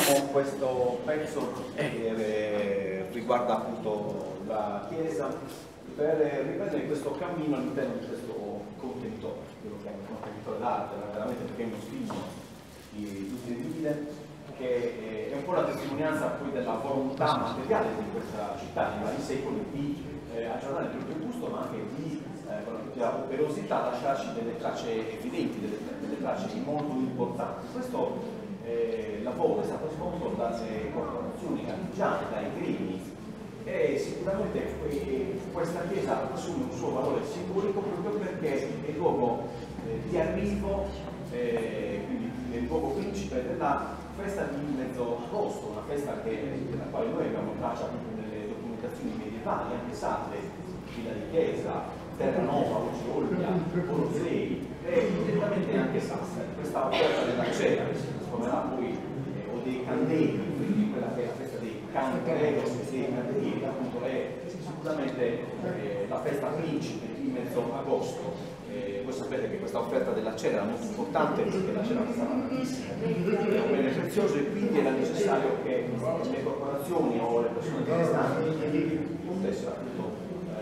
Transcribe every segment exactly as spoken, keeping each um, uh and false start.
Con questo pezzo che eh, riguarda appunto la Chiesa, per riprendere questo cammino all'interno di questo contenitore, quello che è un contenitore d'arte, veramente perché è uno stigma incredibile, che è un po' la testimonianza poi della volontà materiale di questa città nei vari secoli di eh, aggiornare il proprio gusto, ma anche di eh, con la propria operosità lasciarci delle tracce evidenti, delle, delle tracce molto importanti. Questo Eh, lavoro è stato svolto dalle corporazioni artigiane, dai gremi, e sicuramente eh, questa chiesa assume un suo valore simbolico proprio perché è il luogo eh, di arrivo, eh, quindi è il luogo principe della festa di mezzo agosto, una festa che, della quale noi abbiamo traccia nelle documentazioni medievali, anche sacre, Villa di Chiesa, Terranova, oggi Olbia, Orosei e direttamente anche Sassari. Questa offerta della cera che si trasformerà poi, eh, o dei candeli, quindi quella che è la festa dei candelegos e dei candelieri, appunto è sicuramente eh, la festa principe di mezzo agosto. Eh, voi sapete che questa offerta della cera era molto importante perché la cera costava tantissimo, era un bene prezioso e quindi era necessario che le corporazioni o le persone benestanti potessero appunto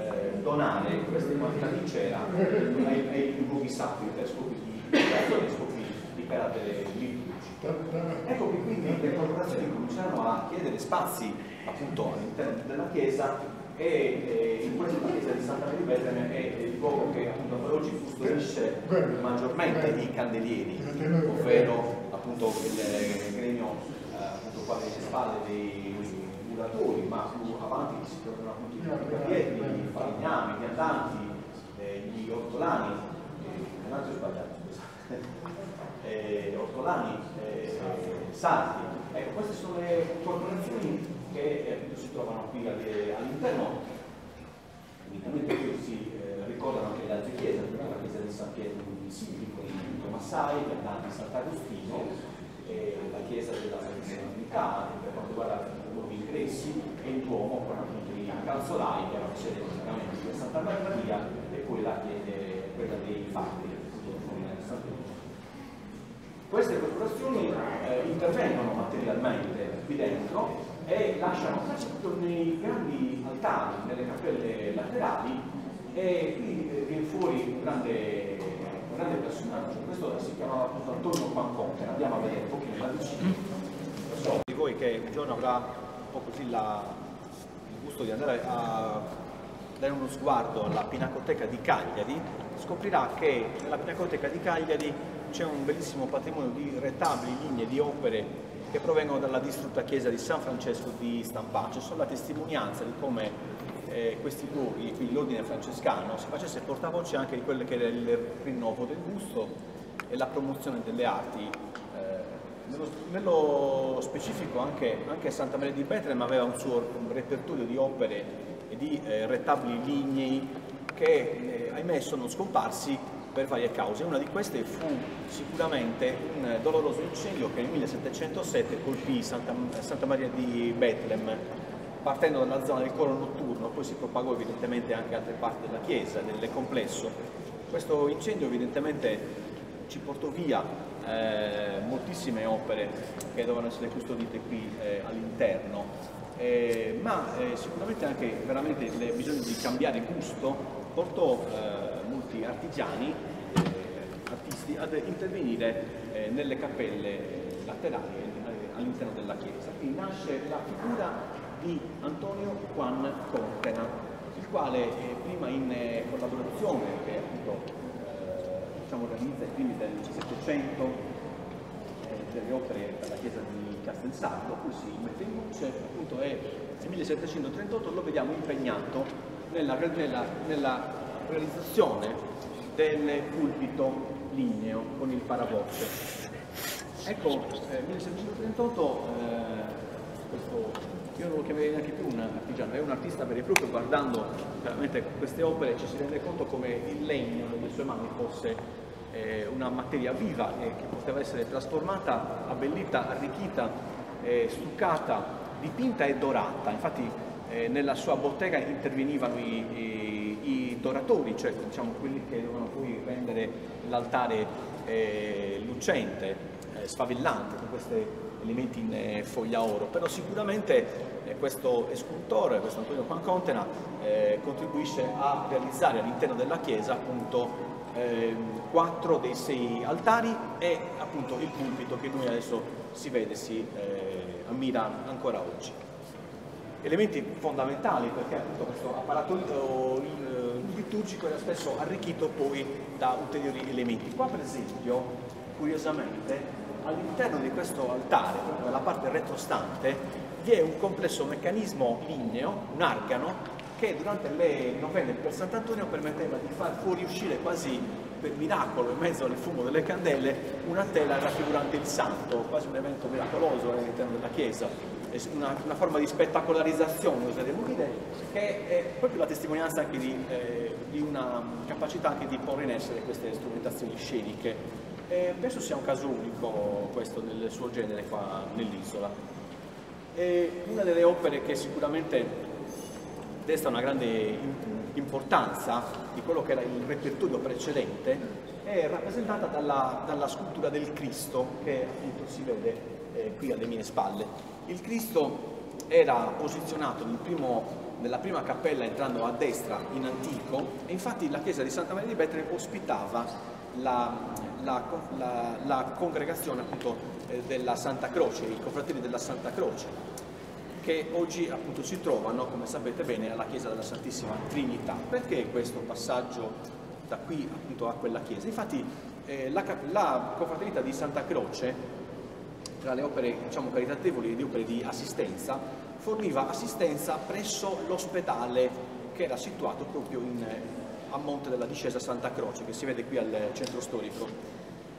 donare queste quantità di cera ai, ai luoghi sacri per scopi di creazione, scopi di carattere liturgico. Ecco che quindi le corporazioni cominciarono a chiedere spazi appunto all'interno della chiesa e, e in questa chiesa di Santa Maria di Betlemme è il luogo che appunto per oggi custodisce maggiormente i candelieri, ovvero appunto il gremio eh, appunto qua alle spalle dei muratori, ma più avanti si trovano appunto i carrieri, i falegnami, gli andanti, eh, gli ortolani, eh, un altro sbagliato, scusate, eh, ortolani, eh, sardi. Ecco, queste sono le corporazioni che eh, si trovano qui all'interno. Evidentemente qui si eh, ricordano anche le altre chiese, la chiesa di San Pietro di Sibili con il Massai, gli andanti di Sant'Agostino, eh, la chiesa della Santissima Trinità, per quanto riguarda gli ingressi, e il Duomo con appunto i calzolai che erano sede praticamente di Santa Maria e poi la chiesa, quella dei Fatti. Queste corporazioni eh, intervengono materialmente qui dentro e lasciano traccia proprio nei grandi altari, nelle cappelle laterali, e qui viene fuori un grande, un grande personaggio. Questo si chiama appunto Antonio Panconte, andiamo a vedere un pochino da vicino. So di voi che un giorno avrà un po' così la, il gusto di andare a dare uno sguardo alla Pinacoteca di Cagliari, scoprirà che nella Pinacoteca di Cagliari c'è un bellissimo patrimonio di retabili, linee, di opere che provengono dalla distrutta chiesa di San Francesco di Stampace. Sono la testimonianza di come eh, questi luoghi, quindi l'ordine francescano, si facesse portavoce anche di quello che era il rinnovo del gusto e la promozione delle arti. Nello, nello specifico anche, anche Santa Maria di Betlemme aveva un suo repertorio di opere e di eh, retabili lignei che eh, ahimè sono scomparsi per varie cause. Una di queste fu sicuramente un doloroso incendio che nel millesettecentosette colpì Santa, Santa Maria di Betlemme, partendo dalla zona del coro notturno, poi si propagò evidentemente anche altre parti della chiesa, del complesso. Questo incendio evidentemente ci portò via eh, moltissime opere che dovevano essere custodite qui eh, all'interno, eh, ma eh, sicuramente anche veramente il bisogno di cambiare gusto portò eh, molti artigiani, eh, artisti ad intervenire eh, nelle cappelle laterali eh, all'interno della chiesa. Qui nasce la figura di Antonio Juan Contena, il quale eh, prima in eh, collaborazione che appunto diciamo, realizza i primi del Settecento eh, delle opere per la chiesa di Castelsardo, poi si mette in luce appunto e nel millesettecentotrentotto lo vediamo impegnato nella, nella, nella realizzazione del pulpito ligneo con il paravoce. Ecco, eh, millesettecentotrentotto eh, questo io non lo chiamerei neanche più un artigiano, è un artista vero e proprio. Guardando veramente queste opere ci si rende conto come il legno nelle sue mani fosse eh, una materia viva e che poteva essere trasformata, abbellita, arricchita, eh, stuccata, dipinta e dorata. Infatti eh, nella sua bottega intervenivano i, i, i doratori, cioè diciamo quelli che dovevano poi rendere l'altare eh, lucente, eh, sfavillante, con queste elementi in eh, foglia oro, però sicuramente eh, questo scultore, questo Antonio Quancontena, eh, contribuisce a realizzare all'interno della chiesa appunto eh, quattro dei sei altari e appunto il pulpito che noi adesso si vede, si eh, ammira ancora oggi. Elementi fondamentali, perché appunto questo apparato liturgico era spesso arricchito poi da ulteriori elementi. Qua per esempio, curiosamente, all'interno di questo altare, proprio nella parte retrostante, vi è un complesso meccanismo ligneo, un argano, che durante le novenne per Sant'Antonio permetteva di far fuoriuscire quasi per miracolo, in mezzo al fumo delle candele, una tela raffigurante il santo, quasi un evento miracoloso all'interno della chiesa. Una, una forma di spettacolarizzazione, oseremo dire, che è proprio la testimonianza anche di, eh, di una capacità anche di porre in essere queste strumentazioni sceniche. E penso sia un caso unico questo nel suo genere qua nell'isola. Una delle opere che sicuramente desta una grande importanza di quello che era il repertorio precedente è rappresentata dalla, dalla scultura del Cristo che appunto si vede eh, qui alle mie spalle. Il Cristo era posizionato nel primo, nella prima cappella entrando a destra in antico e infatti la chiesa di Santa Maria di Betlem ospitava la, la, la, la congregazione appunto eh, della Santa Croce, i confratelli della Santa Croce, che oggi appunto si trovano, come sapete bene, alla chiesa della Santissima Trinità. Perché questo passaggio da qui appunto a quella chiesa? Infatti eh, la, la confraternita di Santa Croce, tra le opere diciamo caritatevoli e le opere di assistenza, forniva assistenza presso l'ospedale che era situato proprio in, a monte della discesa Santa Croce, che si vede qui al centro storico,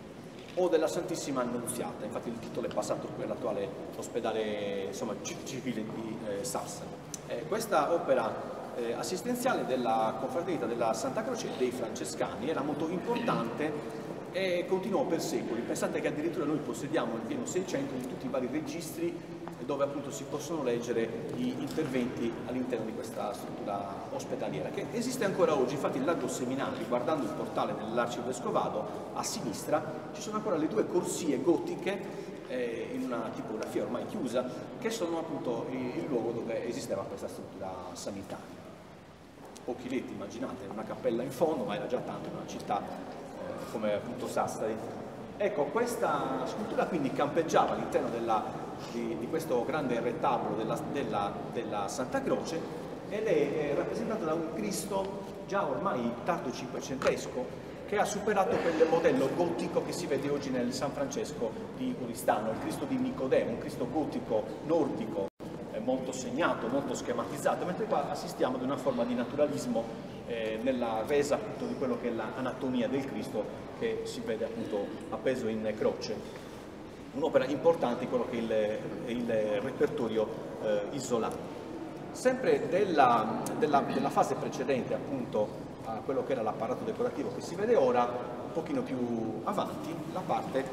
o della Santissima Annunziata. Infatti il titolo è passato per l'attuale ospedale insomma, civile di eh, Sassari. Eh, questa opera eh, assistenziale della confraternita della Santa Croce dei Francescani era molto importante e continuò per secoli. Pensate che addirittura noi possediamo nel pieno Seicento di tutti i vari registri dove appunto si possono leggere gli interventi all'interno di questa struttura ospedaliera, che esiste ancora oggi. Infatti il Largo Seminari, guardando il portale dell'Arcivescovado a sinistra, ci sono ancora le due corsie gotiche eh, in una tipografia ormai chiusa, che sono appunto il, il luogo dove esisteva questa struttura sanitaria. Pochi letti, immaginate, una cappella in fondo, ma era già tanto in una città eh, come appunto Sassari. Ecco, questa scultura quindi campeggiava all'interno di, di questo grande retabolo della, della, della Santa Croce ed è, è rappresentata da un Cristo già ormai tardo cinquecentesco, che ha superato quel modello gotico che si vede oggi nel San Francesco di Oristano, il Cristo di Nicodemo, un Cristo gotico nordico, eh, molto segnato, molto schematizzato, mentre qua assistiamo ad una forma di naturalismo eh, nella resa appunto di quello che è l'anatomia del Cristo, che si vede appunto appeso in croce. Un'opera importante, quello che è il, il repertorio eh, isolano. Sempre della, della, della fase precedente appunto a quello che era l'apparato decorativo che si vede ora, un pochino più avanti, la parte,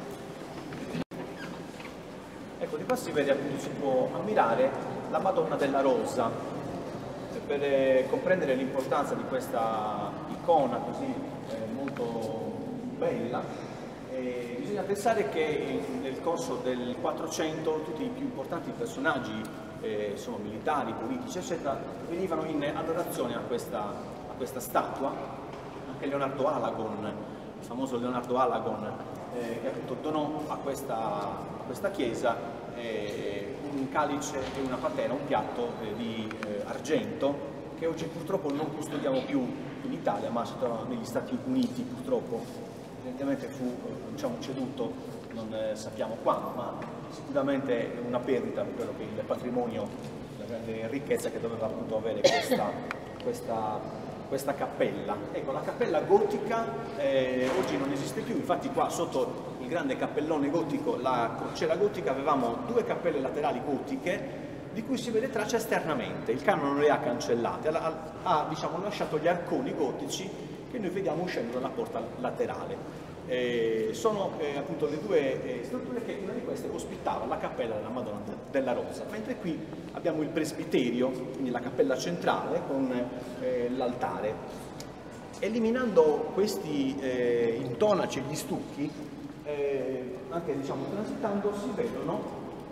ecco, di qua si vede appunto, si può ammirare la Madonna della Rosa. Per eh, comprendere l'importanza di questa icona così eh, molto bella, eh, bisogna pensare che nel corso del quattrocento tutti i più importanti personaggi eh, insomma, militari, politici, eccetera, venivano in adorazione a questa, a questa statua. Anche Leonardo Alagon, il famoso Leonardo Alagon, eh, che appunto donò a questa, a questa chiesa eh, un calice e una patena, un piatto eh, di eh, argento, che oggi purtroppo non custodiamo più in Italia, ma si trova negli Stati Uniti purtroppo. Evidentemente fu diciamo, ceduto, non eh, sappiamo quando, ma sicuramente è una perdita per quello che è il patrimonio, la grande ricchezza che doveva appunto avere questa, questa, questa cappella. Ecco, la cappella gotica eh, oggi non esiste più, infatti qua sotto il grande cappellone gotico, la crociera gotica, avevamo due cappelle laterali gotiche di cui si vede traccia esternamente. Il canone non le ha cancellate, ha, ha diciamo, lasciato gli arconi gotici che noi vediamo uscendo dalla porta laterale. Eh, sono eh, appunto le due eh, strutture che una di queste ospitava la cappella della Madonna della Rosa, mentre qui abbiamo il presbiterio, quindi la cappella centrale con eh, l'altare. Eliminando questi eh, intonaci e gli stucchi, eh, anche diciamo transitando, si vedono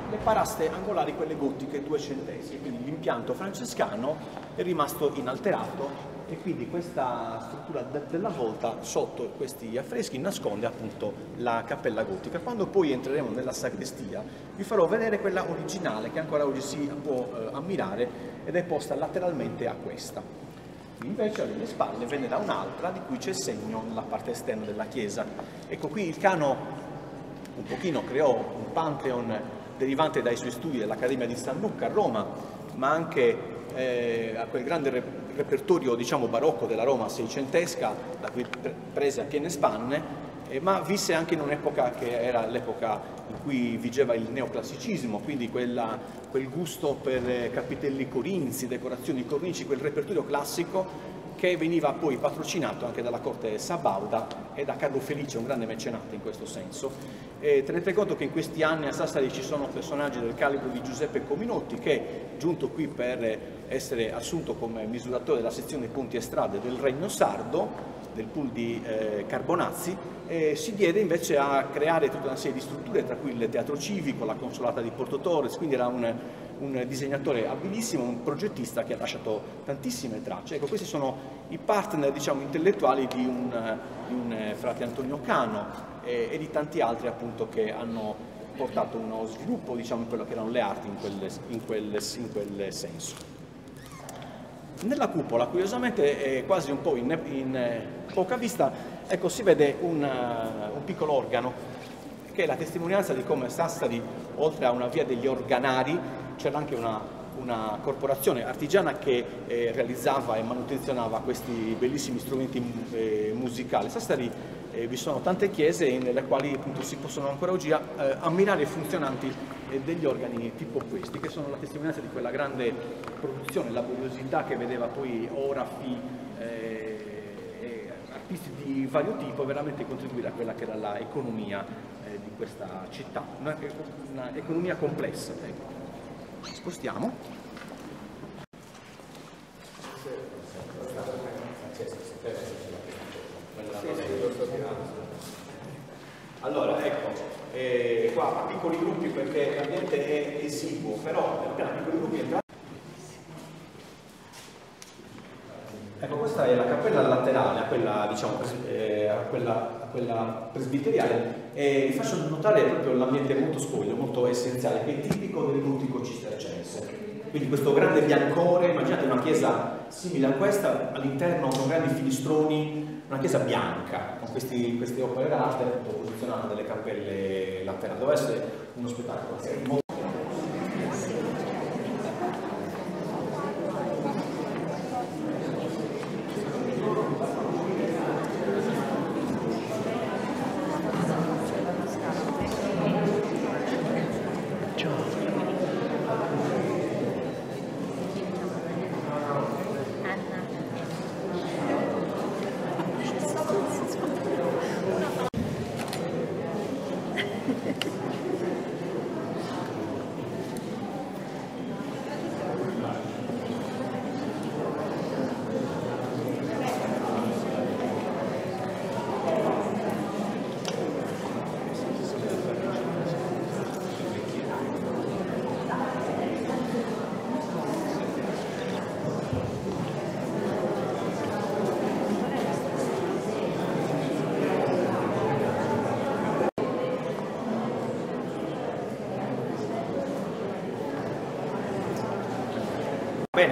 le paraste angolari, quelle gotiche duecentesche, quindi l'impianto francescano è rimasto inalterato e quindi questa struttura de della volta sotto questi affreschi nasconde appunto la cappella gotica. Quando poi entreremo nella sacrestia vi farò vedere quella originale che ancora oggi si può eh, ammirare ed è posta lateralmente a questa. Invece alle mie spalle ve ne dà un'altra di cui c'è segno nella parte esterna della chiesa. Ecco, qui il Cano un pochino creò un pantheon derivante dai suoi studi dell'Accademia di San Luca a Roma, ma anche eh, a quel grande re repertorio diciamo barocco della Roma seicentesca, da cui pre prese a piene spanne, eh, ma visse anche in un'epoca che era l'epoca in cui vigeva il neoclassicismo, quindi quella, quel gusto per eh, capitelli corinzi, decorazioni cornici, quel repertorio classico che veniva poi patrocinato anche dalla corte sabauda e da Carlo Felice, un grande mecenate in questo senso. E tenete conto che in questi anni a Sassari ci sono personaggi del calibro di Giuseppe Cominotti che, giunto qui per essere assunto come misuratore della sezione ponti e strade del Regno Sardo, del pool di eh, Carbonazzi, eh, si diede invece a creare tutta una serie di strutture, tra cui il teatro civico, la consolata di Porto Torres, quindi era un, un disegnatore abilissimo, un progettista che ha lasciato tantissime tracce. Ecco, questi sono i partner diciamo, intellettuali di un, di un frate Antonio Cano eh, e di tanti altri appunto che hanno portato uno sviluppo diciamo, in quello che erano le arti in quel, in quel, in quel senso. Nella cupola, curiosamente, è quasi un po' in, in poca vista, ecco, si vede un, un piccolo organo, che è la testimonianza di come a Sassari, oltre a una via degli organari, c'era anche una, una corporazione artigiana che eh, realizzava e manutenzionava questi bellissimi strumenti eh, musicali. A Sassari eh, vi sono tante chiese nelle quali appunto, si possono ancora oggi eh, ammirare funzionanti degli organi tipo questi, che sono la testimonianza di quella grande produzione, laboriosità che vedeva poi orafi eh, e artisti di vario tipo veramente contribuire a quella che era l'economia eh, di questa città, un'economia complessa. Ecco. Spostiamo. Allora, ecco, eh, qua a piccoli gruppi perché l'ambiente è esiguo, però a piccoli gruppi entrate. Ecco, questa è la cappella laterale, a quella, diciamo, eh, a quella, a quella presbiteriale, e vi faccio notare proprio l'ambiente molto spoglio, molto essenziale, che è tipico del gotico cistercense. Quindi questo grande biancore, immaginate una chiesa simile a questa, all'interno con grandi finestroni, una chiesa bianca, con questi, queste opere d'arte posizionate nelle cappelle laterali. Deve essere uno spettacolo molto. Bene,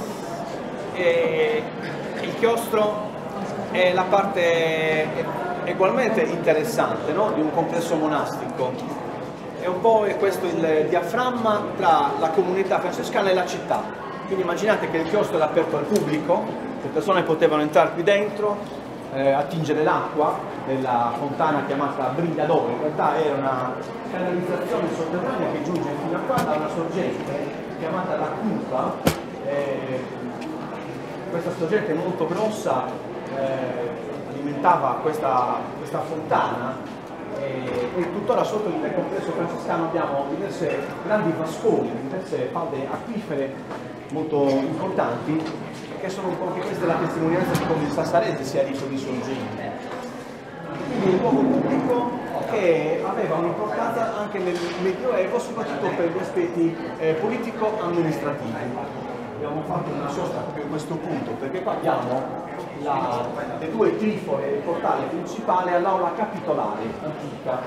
e il chiostro è la parte ugualmente interessante, no? Di un complesso monastico. È un po' questo il diaframma tra la comunità francescana e la città. Quindi immaginate che il chiostro era aperto al pubblico, le persone potevano entrare qui dentro, eh, attingere l'acqua della fontana chiamata Brigliadore. In realtà era una canalizzazione sotterranea che giunge fino a qua da una sorgente chiamata la Cupa. Eh, questa sorgente molto grossa eh, alimentava questa, questa fontana eh, e tuttora sotto il complesso francescano abbiamo diverse grandi vasconi, diverse falde acquifere molto importanti, che sono un po' anche questa la testimonianza di come il sassarese sia ricco di sorgenti. Quindi il luogo pubblico che aveva un'importanza anche nel Medioevo, soprattutto per gli aspetti eh, politico-amministrativi. Abbiamo fatto una sosta proprio a questo punto, perché qua abbiamo la, le due trifore, il portale principale all'aula capitolare antica.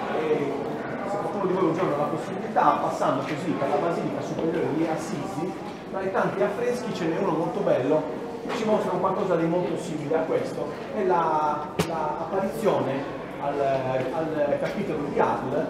E se qualcuno di voi un giorno ha la possibilità, passando così per la Basilica Superiore di Assisi, tra i tanti affreschi ce n'è uno molto bello che ci mostra un qualcosa di molto simile a questo, è l'apparizione la, al, al capitolo di Arles,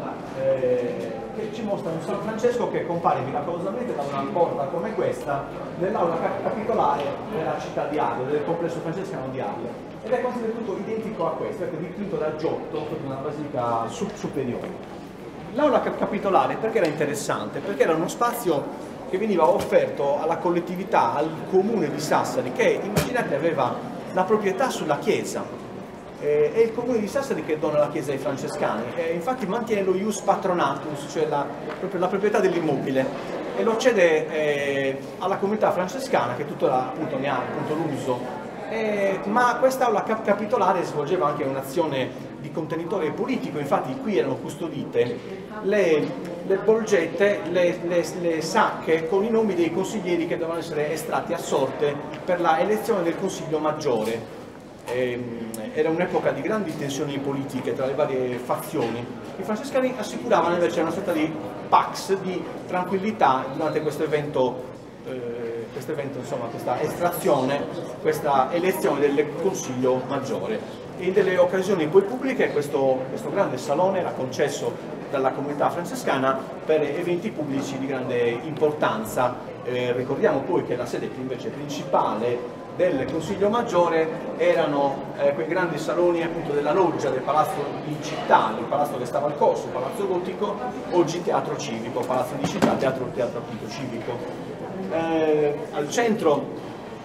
eh, che ci mostra un San Francesco che compare miracolosamente da una porta come questa nell'aula capitolare della città di Arles, del complesso francescano di Arles, ed è quasi del tutto identico a questo, ecco, dipinto da Giotto in una basilica superiore. L'aula capitolare perché era interessante? Perché era uno spazio che veniva offerto alla collettività, al comune di Sassari, che immaginate aveva la proprietà sulla chiesa. Eh, è il comune di Sassari che dona la chiesa ai francescani, eh, infatti mantiene lo ius patronatus, cioè la, proprio la proprietà dell'immobile, e lo cede eh, alla comunità francescana che tuttora appunto ne ha l'uso. Eh, ma quest'aula cap capitolare svolgeva anche un'azione di contenitore politico, infatti qui erano custodite le, le bolgette, le, le, le sacche con i nomi dei consiglieri che dovevano essere estratti a sorte per la elezione del Consiglio Maggiore. Eh, era un'epoca di grandi tensioni politiche tra le varie fazioni. I francescani assicuravano invece una sorta di pax di tranquillità durante questo evento, eh, questo evento insomma, questa estrazione, questa elezione del Consiglio Maggiore. E in delle occasioni poi pubbliche questo, questo grande salone era concesso dalla comunità francescana per eventi pubblici di grande importanza. Eh, ricordiamo poi che la sede invece principale del Consiglio Maggiore erano eh, quei grandi saloni appunto della loggia del Palazzo di Città, il palazzo che stava al Corso, Palazzo Gotico, oggi Teatro Civico, Palazzo di Città, Teatro, teatro appunto civico. Eh, al centro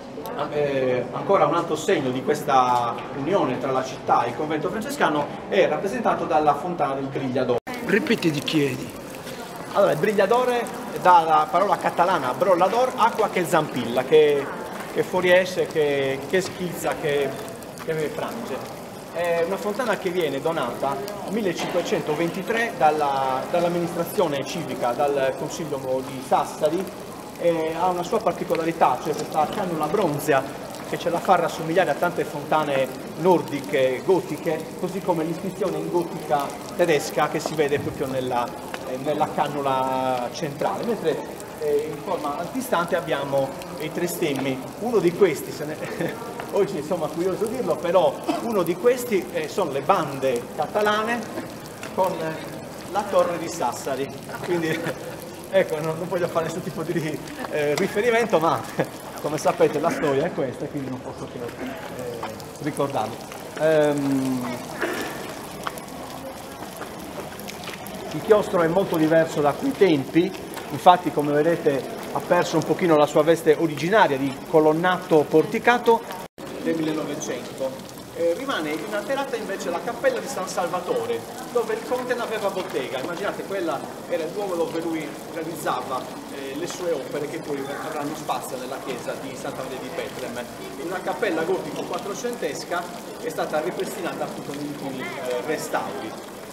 Eh, ancora un altro segno di questa unione tra la città e il convento francescano è rappresentato dalla fontana del Brigliador. Ripeti di chiedi. Allora, il Brigliadore dalla parola catalana brollador, acqua che zampilla, che, che fuoriesce, che, che schizza, che, che frange. È una fontana che viene donata nel millecinquecentoventitré dall'amministrazione dall civica, dal Consiglio di Sassari. E ha una sua particolarità, cioè questa cannula bronzea che ce la fa rassomigliare a tante fontane nordiche, gotiche, così come l'iscrizione in gotica tedesca che si vede proprio nella, eh, nella cannula centrale, mentre eh, in forma antistante abbiamo i tre stemmi. Uno di questi, se ne... oggi insomma curioso dirlo, però uno di questi eh, sono le bande catalane con la torre di Sassari, quindi ecco, non, non voglio fare nessun tipo di eh, riferimento, ma come sapete la storia è questa, quindi non posso che eh, ricordarlo. Ehm, il chiostro è molto diverso da quei tempi, infatti come vedete ha perso un pochino la sua veste originaria di colonnato porticato del millenovecento. Eh, rimane inalterata invece la cappella di San Salvatore, dove il conte ne aveva bottega. Immaginate, quella era il luogo dove lui realizzava eh, le sue opere che poi avranno spazio nella chiesa di Santa Maria di Betlemme. Una cappella gotico quattrocentesca che è stata ripristinata appunto negli ultimi eh, restauri.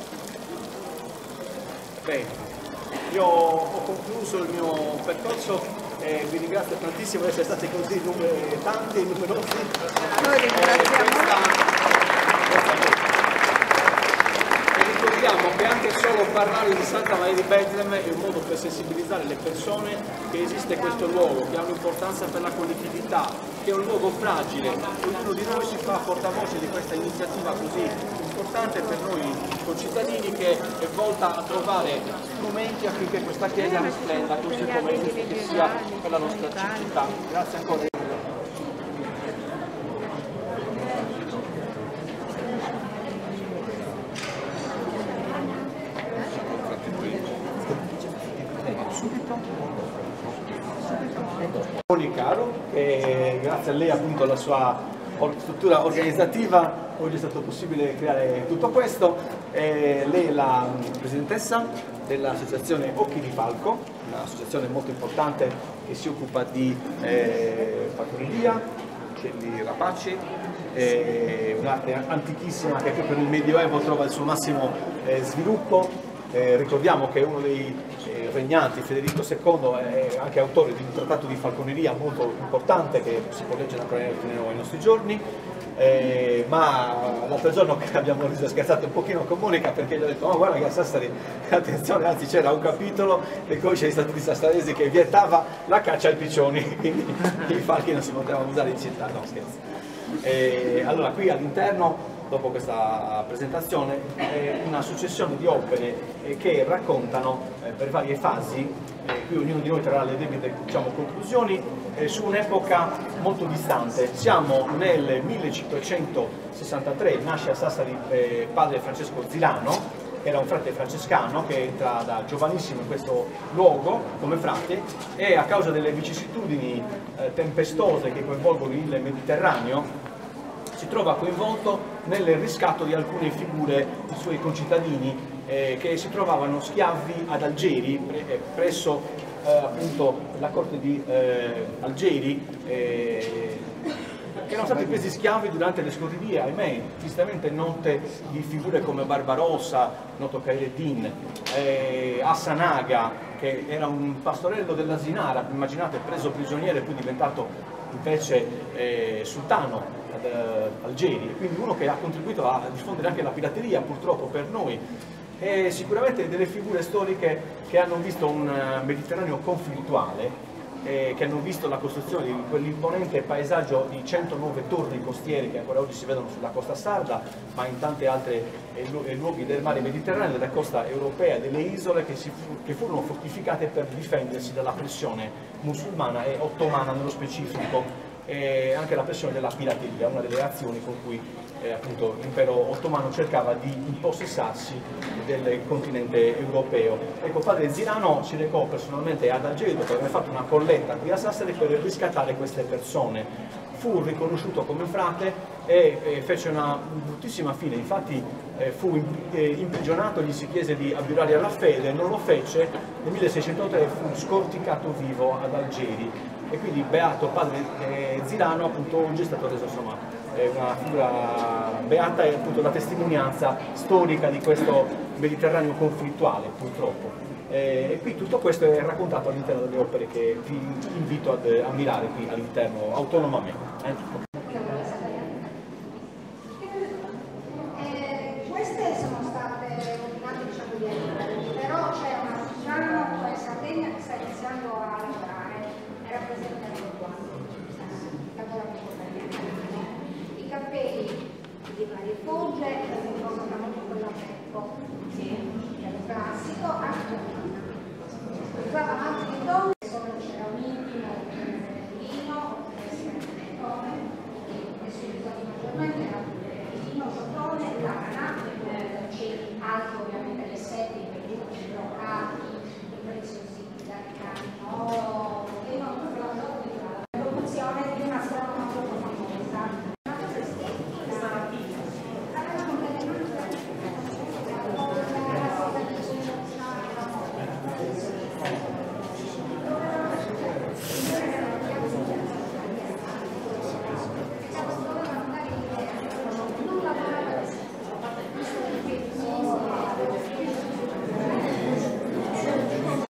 Bene, io ho concluso il mio percorso. Eh, vi ringrazio tantissimo di essere stati così numeri, tanti e numerosi. Noi ringraziamo. E ricordiamo che anche solo parlare di Santa Maria di Betlemme è un modo per sensibilizzare le persone che esiste questo luogo, che ha un'importanza per la collettività, che è un luogo fragile. Ognuno di noi si fa portavoce di questa iniziativa così importante per noi concittadini, che è volta a trovare strumenti affinché questa chiesa risplenda così come è giusto che sia per la nostra città. Grazie ancora. Caro, che grazie a lei appunto alla sua struttura organizzativa oggi è stato possibile creare tutto questo. Eh, lei è la presidentessa dell'associazione Occhi di Falco, un'associazione molto importante che si occupa di eh, fattoreria, degli Rapaci, eh, un'arte antichissima che proprio nel Medioevo trova il suo massimo eh, sviluppo. Eh, ricordiamo che uno dei eh, regnanti, Federico secondo, è anche autore di un trattato di falconeria molto importante che si può leggere ancora ai nostri giorni. Eh, ma l'altro giorno abbiamo scherzato un pochino con Monica perché gli ho detto: oh, guarda che a Sassari, attenzione, anzi c'era un capitolo del codice degli statuti sassaresi che vietava la caccia ai piccioni, quindi i falchi non si potevano usare in città, no scherzo. Eh, allora qui all'interno, dopo questa presentazione, è una successione di opere eh, che raccontano eh, per varie fasi, eh, qui ognuno di noi trarrà le debite, diciamo, conclusioni, eh, su un'epoca molto distante. Siamo nel millecinquecentosessantatré, nasce a Sassari eh, padre Francesco Zilano, che era un frate francescano che entra da giovanissimo in questo luogo come frate, e a causa delle vicissitudini eh, tempestose che coinvolgono il Mediterraneo si trova coinvolto nel riscatto di alcune figure di suoi concittadini eh, che si trovavano schiavi ad Algeri, pre presso eh, appunto la corte di eh, Algeri, eh, che erano stati presi schiavi durante le scorridie, ahimè, tristemente note di figure come Barbarossa, noto Khaireddin, eh, Hassan Aga, che era un pastorello dell'Asinara, immaginate, preso prigioniero e poi diventato invece eh, sultano ad uh, Algeri, quindi uno che ha contribuito a diffondere anche la pirateria, purtroppo per noi, e sicuramente delle figure storiche che hanno visto un uh, Mediterraneo conflittuale, eh, che hanno visto la costruzione di quell'imponente paesaggio di centonove torri costiere che ancora oggi si vedono sulla costa sarda, ma in tanti altri eh, lu eh, luoghi del mare Mediterraneo, della costa europea, delle isole che, si fu che furono fortificate per difendersi dalla pressione musulmana e ottomana nello specifico, e anche la pressione della pirateria, una delle azioni con cui eh, appunto l'impero ottomano cercava di impossessarsi del continente europeo. Ecco, padre Zilano si recò personalmente ad Algeri dopo aver fatto una colletta qui a Sassari per riscattare queste persone. Fu riconosciuto come frate e eh, fece una bruttissima fine, infatti eh, fu imprigionato, gli si chiese di abiurare alla fede, non lo fece, nel milleseicentotre fu scorticato vivo ad Algeri. E quindi beato padre eh, Zilano, appunto, oggi è stato reso, insomma, è una figura beata e appunto la testimonianza storica di questo Mediterraneo conflittuale, purtroppo. Eh, e qui tutto questo è raccontato all'interno delle opere che vi invito ad ammirare qui all'interno autonomamente. Eh?